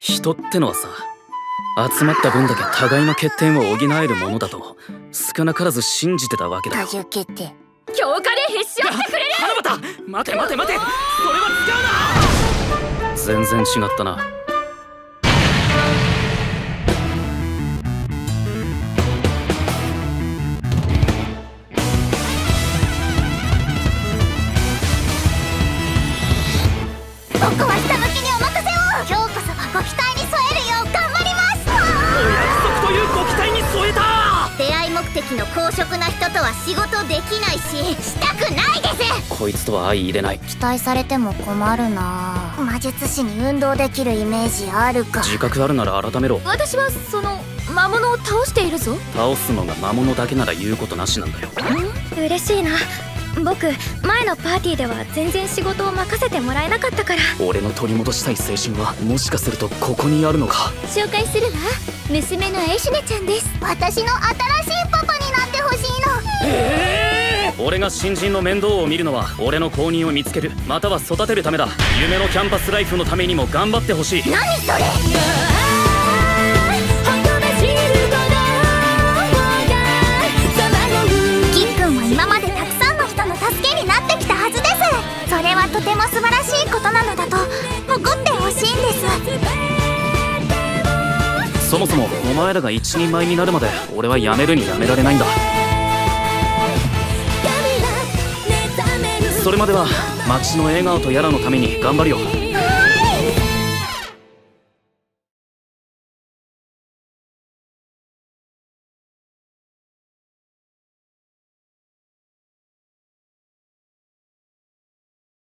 人ってのはさ、集まった分だけ互いの欠点を補えるものだと少なからず信じてたわけだよ。 多重欠点。 強化でへし折ってくれる。 花畑、待て待て待て、それは使うな。全然違ったな。 僕はひたむきにお任せを。今日こそはご期待に添えるよう頑張ります。 お約束というご期待に添えた。 出会い目的の高尚な人とは仕事できないし、したくないです。 こいつとは相入れない。 期待されても困るな。魔術師に運動できるイメージあるか。 自覚あるなら改めろ。 私はその魔物を倒しているぞ。 倒すのが魔物だけなら言うことなしなんだよ。 嬉しいな。僕前のパーティーでは全然仕事を任せてもらえなかったから。 俺の取り戻したい青春はもしかするとここにあるのか。 紹介するわ。娘のエイシュネちゃんです。 私の新しいパパになってほしいの。 俺が新人の面倒を見るのは俺の後任を見つけるまたは育てるためだ。夢のキャンパスライフのためにも頑張ってほしい。 何それ。キックンは今までたくさんの人の助けになってきたはずです。それはとても素晴らしいことなのだと誇ってほしいんです。 そもそもお前らが一人前になるまで俺はやめるにやめられないんだ。それまでは街の笑顔とやらのために頑張るよ。